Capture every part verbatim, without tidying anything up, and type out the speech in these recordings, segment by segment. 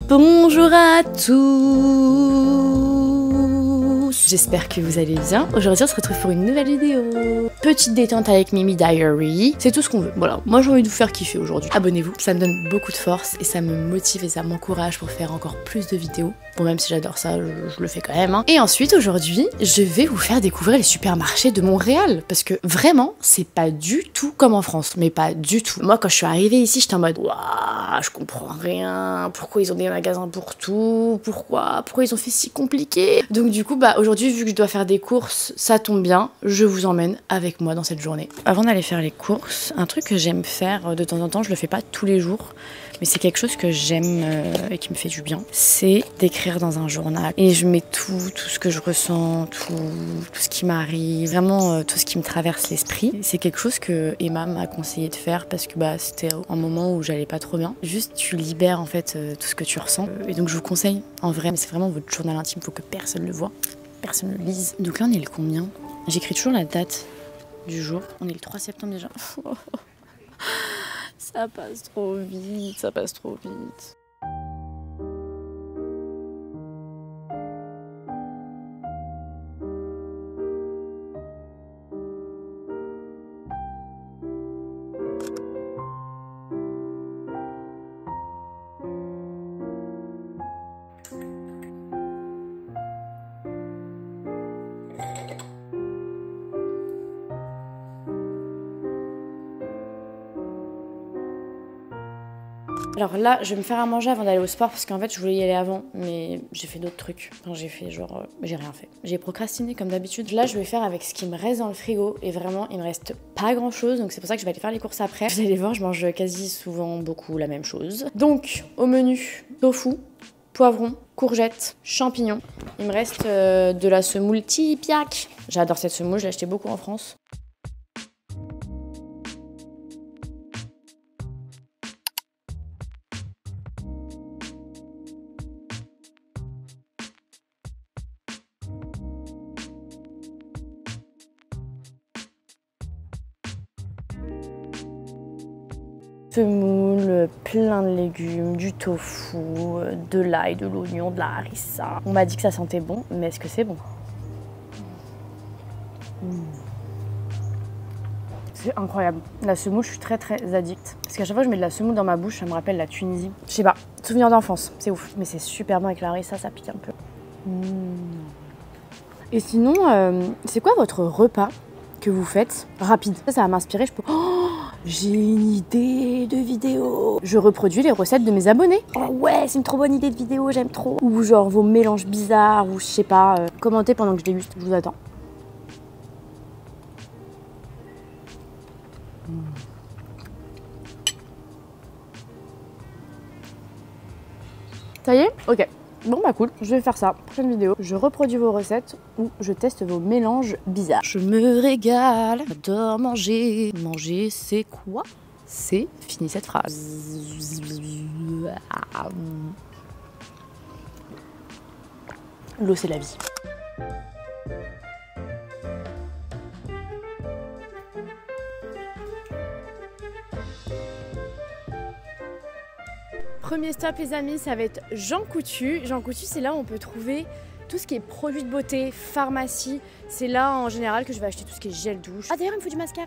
Bonjour à tous. J'espère que vous allez bien. Aujourd'hui on se retrouve pour une nouvelle vidéo. Petite détente avec Mimi Diary. C'est tout ce qu'on veut. Voilà, moi j'ai envie de vous faire kiffer aujourd'hui. Abonnez-vous, ça me donne beaucoup de force et ça me motive et ça m'encourage pour faire encore plus de vidéos. Bon, même si j'adore ça, je, je le fais quand même. Hein. Et ensuite, aujourd'hui, je vais vous faire découvrir les supermarchés de Montréal. Parce que vraiment, c'est pas du tout comme en France. Mais pas du tout. Moi, quand je suis arrivée ici, j'étais en mode waouh, je comprends rien. Pourquoi ils ont des magasins pour tout? Pourquoi Pourquoi ils ont fait si compliqué? Donc du coup, bah aujourd'hui, vu que je dois faire des courses, ça tombe bien. Je vous emmène avec moi dans cette journée. Avant d'aller faire les courses, un truc que j'aime faire de temps en temps, je le fais pas tous les jours, mais c'est quelque chose que j'aime euh, et qui me fait du bien, c'est d'écrire dans un journal. Et je mets tout, tout ce que je ressens, tout, tout ce qui m'arrive, vraiment euh, tout ce qui me traverse l'esprit. C'est quelque chose que Emma m'a conseillé de faire parce que bah, c'était un moment où j'allais pas trop bien. Juste, tu libères en fait euh, tout ce que tu ressens. Et donc je vous conseille, en vrai, mais c'est vraiment votre journal intime, il faut que personne le voit, personne le lise. Donc là, on est le combien? J'écris toujours la date du jour. On est le trois septembre déjà. Ça passe trop vite, ça passe trop vite. Alors là, je vais me faire à manger avant d'aller au sport parce qu'en fait, je voulais y aller avant, mais j'ai fait d'autres trucs. Enfin, j'ai fait genre, euh, j'ai rien fait. J'ai procrastiné comme d'habitude. Là, je vais faire avec ce qui me reste dans le frigo et vraiment, il me reste pas grand chose, donc c'est pour ça que je vais aller faire les courses après. Vous allez voir, je mange quasi souvent beaucoup la même chose. Donc, au menu, tofu, poivron, courgettes, champignons. Il me reste euh, de la semoule Tipiak. J'adore cette semoule, je l'ai achetée beaucoup en France. Semoule, plein de légumes, du tofu, de l'ail, de l'oignon, de la harissa. On m'a dit que ça sentait bon, mais est-ce que c'est bon? mmh. C'est incroyable. La semoule, je suis très très addict. Parce qu'à chaque fois que je mets de la semoule dans ma bouche, ça me rappelle la Tunisie. Je sais pas, souvenir d'enfance, c'est ouf. Mais c'est super bon avec la harissa, ça pique un peu. Mmh. Et sinon, euh, c'est quoi votre repas que vous faites rapide? Ça, ça va m'inspirer, je peux... Oh, j'ai une idée de vidéo. Je reproduis les recettes de mes abonnés. Oh ouais, c'est une trop bonne idée de vidéo, j'aime trop. Ou genre vos mélanges bizarres, ou je sais pas. Euh, commentez pendant que je déguste, je vous attends. Mmh. Ça y est? Ok. Bon bah cool, je vais faire ça. Prochaine vidéo, je reproduis vos recettes ou je teste vos mélanges bizarres. Je me régale, j'adore manger. Manger, c'est quoi? C'est fini cette phrase. L'eau, c'est la vie. Premier stop les amis, ça va être Jean Coutu. Jean Coutu, c'est là où on peut trouver tout ce qui est produits de beauté, pharmacie. C'est là en général que je vais acheter tout ce qui est gel douche. Ah d'ailleurs il me faut du mascara.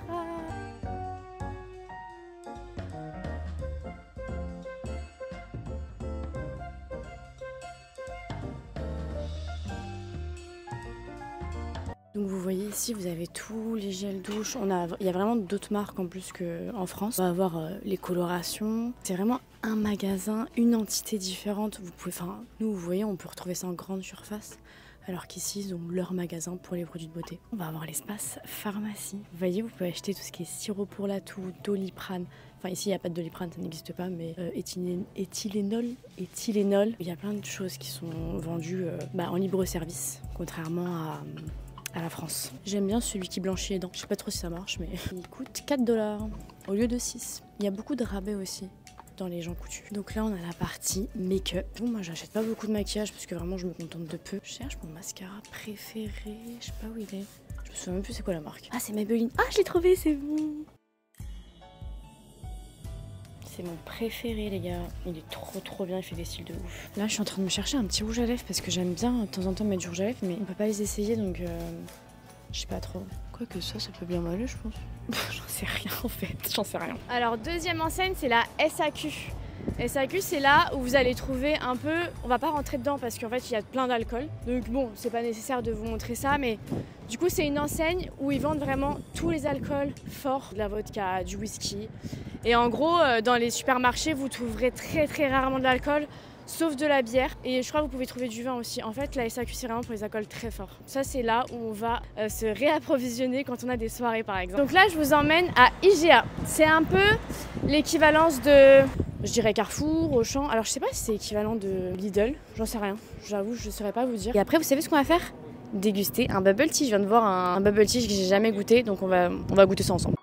Donc vous voyez ici, vous avez tous les gels douche. On a, il y a vraiment d'autres marques en plus qu'en France. On va avoir euh, les colorations. C'est vraiment un magasin, une entité différente. Vous pouvez, enfin, nous, vous voyez, on peut retrouver ça en grande surface. Alors qu'ici, ils ont leur magasin pour les produits de beauté. On va avoir l'espace pharmacie. Vous voyez, vous pouvez acheter tout ce qui est sirop pour la toux, Doliprane. Enfin, ici, il n'y a pas de Doliprane, ça n'existe pas, mais euh, éthylén éthylénol, éthylénol. Il y a plein de choses qui sont vendues euh, bah, en libre service, contrairement à... à la France. J'aime bien celui qui blanchit les dents. Je sais pas trop si ça marche, mais il coûte quatre dollars au lieu de six. Il y a beaucoup de rabais aussi dans les Jean Coutu. Donc là, on a la partie make-up. Bon, moi, j'achète pas beaucoup de maquillage parce que vraiment, je me contente de peu. Je cherche mon mascara préféré. Je sais pas où il est. Je me souviens même plus c'est quoi la marque. Ah, c'est Maybelline. Ah, je l'ai trouvé, c'est bon. C'est mon préféré les gars, il est trop trop bien, il fait des styles de ouf. Là je suis en train de me chercher un petit rouge à lèvres parce que j'aime bien de temps en temps mettre du rouge à lèvres mais on peut pas les essayer donc euh, je sais pas trop. Quoique ça, ça peut bien m'aller je pense. J'en sais rien en fait, j'en sais rien. Alors deuxième enseigne c'est la S A Q. S A Q c'est là où vous allez trouver un peu, on va pas rentrer dedans parce qu'en fait il y a plein d'alcool. Donc bon, c'est pas nécessaire de vous montrer ça mais du coup c'est une enseigne où ils vendent vraiment tous les alcools forts, de la vodka, du whisky. Et en gros dans les supermarchés vous trouverez très très rarement de l'alcool sauf de la bière et je crois que vous pouvez trouver du vin aussi. En fait la S A Q c'est vraiment pour les alcools très forts. Ça c'est là où on va euh, se réapprovisionner quand on a des soirées par exemple. Donc là je vous emmène à I G A. C'est un peu l'équivalence de... je dirais Carrefour, Auchan. Alors je sais pas si c'est équivalent de Lidl, j'en sais rien. J'avoue, je saurais pas vous dire. Et après, vous savez ce qu'on va faire? Déguster un bubble tea. Je viens de voir un, un bubble tea que j'ai jamais goûté, donc on va, on va goûter ça ensemble.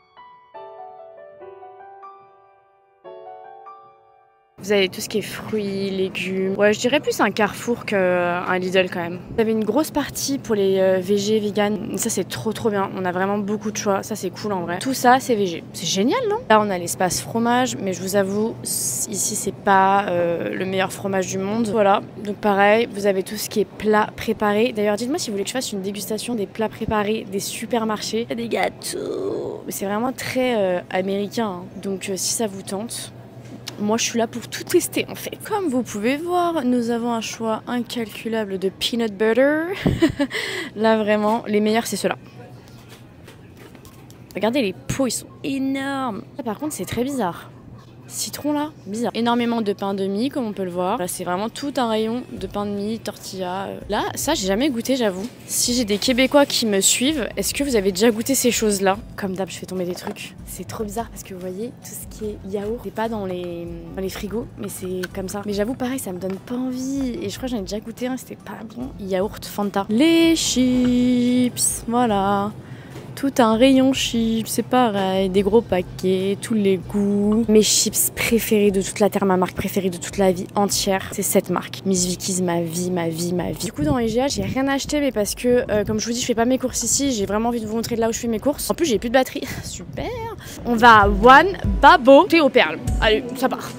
Vous avez tout ce qui est fruits, légumes. Ouais, je dirais plus un Carrefour qu'un Lidl quand même. Vous avez une grosse partie pour les euh, végé, vegan. Ça, c'est trop trop bien. On a vraiment beaucoup de choix. Ça, c'est cool en vrai. Tout ça, c'est végé. C'est génial, non? Là, on a l'espace fromage, mais je vous avoue, ici, c'est pas euh, le meilleur fromage du monde. Voilà. Donc pareil, vous avez tout ce qui est plat préparé. D'ailleurs, dites-moi si vous voulez que je fasse une dégustation des plats préparés des supermarchés. Des gâteaux. Mais c'est vraiment très euh, américain. Hein. Donc euh, si ça vous tente... moi je suis là pour tout tester en fait. Comme vous pouvez voir, nous avons un choix incalculable de peanut butter. Là vraiment, les meilleurs c'est ceux-là. Regardez les pots, ils sont énormes. Là, par contre c'est très bizarre. Citron là, bizarre. Énormément de pain de mie comme on peut le voir. Là c'est vraiment tout un rayon de pain de mie, tortilla. Là ça j'ai jamais goûté j'avoue. Si j'ai des Québécois qui me suivent, est-ce que vous avez déjà goûté ces choses là? Comme d'hab je fais tomber des trucs. C'est trop bizarre parce que vous voyez tout ce qui est yaourt, c'est pas dans les, dans les frigos mais c'est comme ça. Mais j'avoue pareil ça me donne pas envie et je crois que j'en ai déjà goûté un, c'était pas bon. Yaourt Fanta. Les chips, voilà. Tout un rayon chips, c'est pareil, des gros paquets, tous les goûts. Mes chips préférés de toute la terre, ma marque préférée de toute la vie entière, c'est cette marque. Miss Vicky's, ma vie, ma vie, ma vie. Du coup, dans I G A, j'ai rien acheté, mais parce que, euh, comme je vous dis, je fais pas mes courses ici, j'ai vraiment envie de vous montrer de là où je fais mes courses. En plus, j'ai plus de batterie. Super. On va à One Babo thé aux perles. Allez, ça part.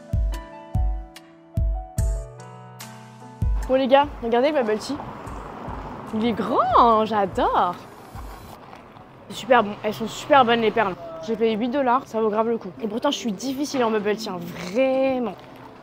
Bon les gars, regardez le bubble tea. Il est grand, j'adore. Super bon, elles sont super bonnes les perles. J'ai payé huit dollars, ça vaut grave le coup. Et pourtant je suis difficile en bubble tea, hein, vraiment.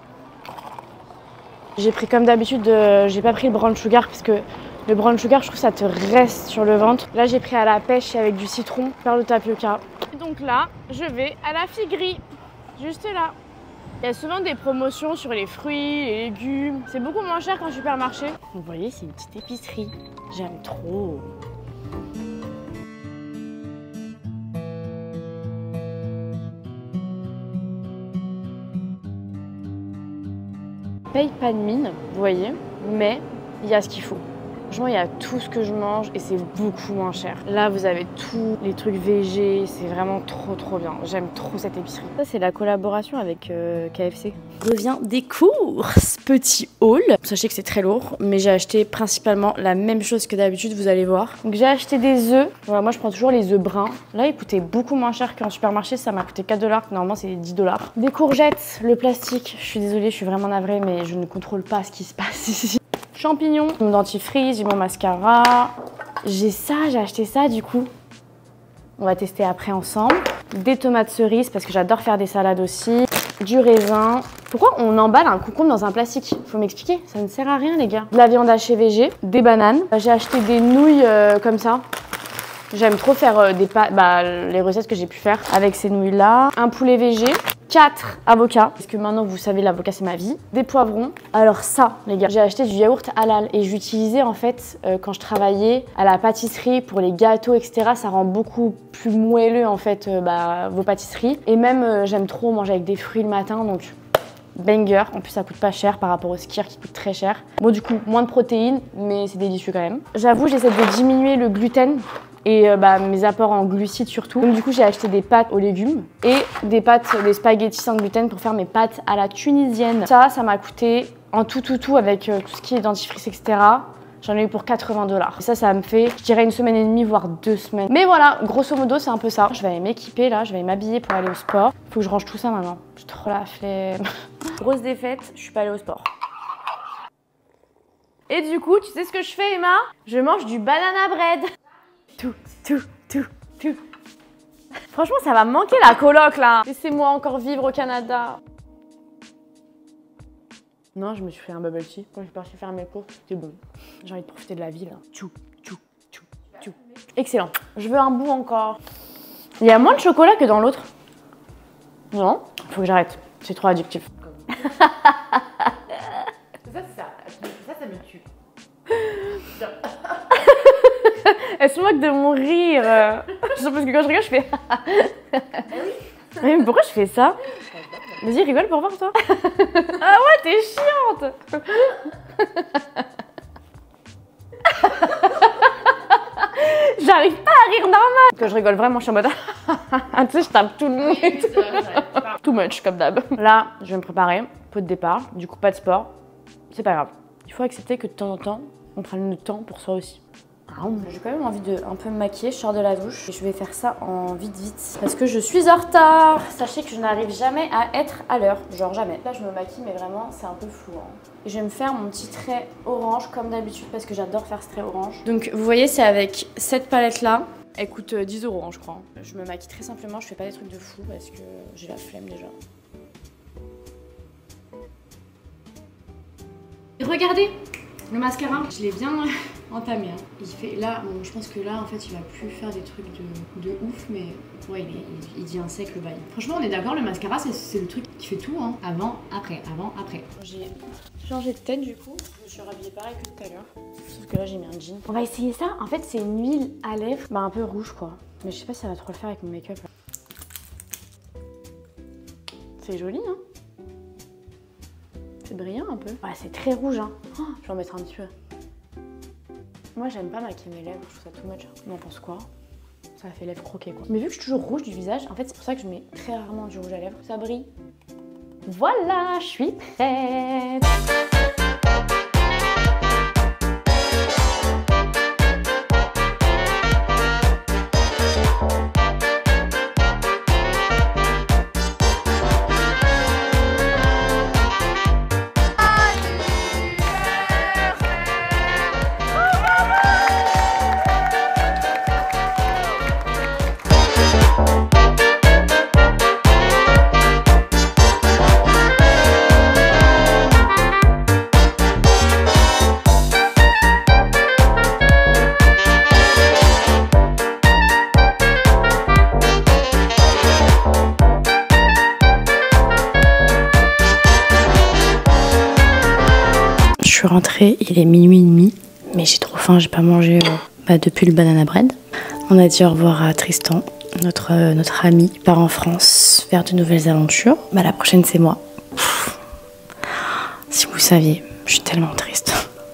J'ai pris comme d'habitude, euh, j'ai pas pris le brown sugar parce que le brown sugar je trouve que ça te reste sur le ventre. Là j'ai pris à la pêche avec du citron, perle de tapioca. Donc là je vais à la figuerie, juste là. Il y a souvent des promotions sur les fruits, les légumes. C'est beaucoup moins cher qu'en supermarché. Vous voyez c'est une petite épicerie, j'aime trop. Paye pas de mine, vous voyez, mais il y a ce qu'il faut. Franchement, il y a tout ce que je mange et c'est beaucoup moins cher. Là, vous avez tous les trucs végé, c'est vraiment trop trop bien. J'aime trop cette épicerie. Ça, c'est la collaboration avec euh, K F C. Revient des courses, petit haul. Sachez que c'est très lourd, mais j'ai acheté principalement la même chose que d'habitude, vous allez voir. Donc j'ai acheté des œufs. Voilà, moi je prends toujours les œufs bruns. Là, ils coûtaient beaucoup moins cher qu'en supermarché, ça m'a coûté quatre dollars. Normalement, c'est dix dollars. Des courgettes, le plastique. Je suis désolée, je suis vraiment navrée, mais je ne contrôle pas ce qui se passe ici. Champignons, mon dentifrice, j'ai mon mascara. J'ai ça, j'ai acheté ça du coup. On va tester après ensemble. Des tomates cerises parce que j'adore faire des salades aussi. Du raisin. Pourquoi on emballe un concombre dans un plastique? Faut m'expliquer, ça ne sert à rien les gars. De la viande hachée végé, des bananes. J'ai acheté des nouilles euh, comme ça. J'aime trop faire euh, des pâtes, bah, les recettes que j'ai pu faire avec ces nouilles là. Un poulet végé. quatre avocats, parce que maintenant vous savez l'avocat c'est ma vie. Des poivrons. Alors ça les gars, j'ai acheté du yaourt halal et j'utilisais en fait euh, quand je travaillais à la pâtisserie pour les gâteaux et cetera. Ça rend beaucoup plus moelleux en fait euh, bah, vos pâtisseries. Et même euh, j'aime trop manger avec des fruits le matin donc banger. En plus ça coûte pas cher par rapport au skyr qui coûte très cher. Bon du coup moins de protéines mais c'est délicieux quand même. J'avoue j'essaie de diminuer le gluten et euh, bah, mes apports en glucides surtout. Donc du coup j'ai acheté des pâtes aux légumes et des pâtes, des spaghettis sans gluten pour faire mes pâtes à la tunisienne. Ça, ça m'a coûté en tout tout tout avec euh, tout ce qui est dentifrice et cetera J'en ai eu pour quatre-vingts dollars. Ça, ça me fait, je dirais, une semaine et demie, voire deux semaines. Mais voilà, grosso modo, c'est un peu ça. Je vais aller m'équiper là, je vais m'habiller pour aller au sport. Faut que je range tout ça maintenant. J'ai trop la flemme. Grosse défaite, je suis pas allée au sport. Et du coup, tu sais ce que je fais, Emma? Je mange du banana bread. Tout, tout, tout, tout. Franchement, ça va me manquer la coloc là. Laissez-moi encore vivre au Canada. Non, je me suis fait un bubble tea quand je suis partie faire mes courses. C'était bon. J'ai envie de profiter de la vie là. Tchou, tchou, tchou, tchou. Excellent. Je veux un bout encore. Il y a moins de chocolat que dans l'autre. Non, faut que j'arrête. C'est trop addictif. Ça, c'est ça. Ça, ça me tue. Elle se moque de mon rire. Parce que quand je rigole, je fais. Mais pourquoi je fais ça? Vas-y, rigole pour voir toi. Ah ouais, t'es chiante. J'arrive pas à rire normal. Quand je rigole vraiment, je suis en mode. Tu sais, je tape tout le monde. Too much, comme d'hab. Là, je vais me préparer. Pot de départ. Du coup, pas de sport. C'est pas grave. Il faut accepter que de temps en temps, on prenne le temps pour soi aussi. J'ai quand même envie de un peu me maquiller, je sors de la douche et je vais faire ça en vite vite parce que je suis en retard. Sachez que je n'arrive jamais à être à l'heure, genre jamais. Là je me maquille mais vraiment c'est un peu flou. Hein. Et je vais me faire mon petit trait orange comme d'habitude parce que j'adore faire ce trait orange. Donc vous voyez c'est avec cette palette là. Elle coûte dix euros hein, je crois. Je me maquille très simplement, je fais pas des trucs de fou parce que j'ai la flemme déjà. Et regardez le mascara, je l'ai bien entamé. Hein. Il fait là, bon, je pense que là, en fait, il va plus faire des trucs de, de ouf, mais ouais, il, est, il, il devient sec le bail. Franchement, on est d'accord, le mascara, c'est le truc qui fait tout. Hein. Avant, après, avant, après. J'ai changé de tête du coup. Je me suis rhabillée pareil que tout à l'heure. Sauf que là, j'ai mis un jean. On va essayer ça. En fait, c'est une huile à lèvres, bah un peu rouge quoi. Mais je sais pas si ça va trop le faire avec mon make-up. C'est joli, hein. C'est brillant un peu. Ouais, c'est très rouge, hein. Oh, je vais en mettre un petit peu. Moi, j'aime pas maquiller mes lèvres, je trouve ça too much. On en pense quoi? Ça fait lèvres croquées, quoi. Mais vu que je suis toujours rouge du visage, en fait, c'est pour ça que je mets très rarement du rouge à lèvres. Ça brille. Voilà, je suis prête. Je suis rentrée, il est minuit et demi, mais j'ai trop faim, j'ai pas mangé euh, bah, depuis le banana bread. On a dit au revoir à Tristan, notre, euh, notre ami, qui part en France vers de nouvelles aventures. Bah, la prochaine c'est moi. Pff. Si vous saviez, je suis tellement triste.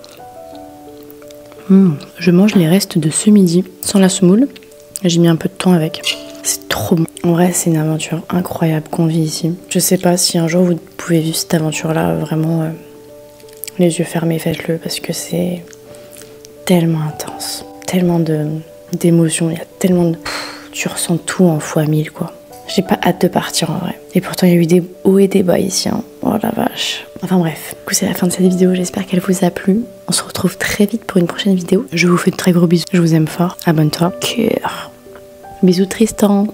Mmh. Je mange les restes de ce midi sans la semoule. J'ai mis un peu de temps avec. C'est trop bon. En vrai, c'est une aventure incroyable qu'on vit ici. Je sais pas si un jour vous pouvez vivre cette aventure-là, vraiment... Euh, les yeux fermés, faites-le parce que c'est tellement intense, tellement d'émotions, il y a tellement de... Pff, tu ressens tout en fois mille quoi. J'ai pas hâte de partir en vrai. Et pourtant il y a eu des hauts et des bas ici, hein. Oh la vache. Enfin bref, du coup c'est la fin de cette vidéo, j'espère qu'elle vous a plu. On se retrouve très vite pour une prochaine vidéo. Je vous fais de très gros bisous, je vous aime fort. Abonne-toi. Cœur. Bisous Tristan.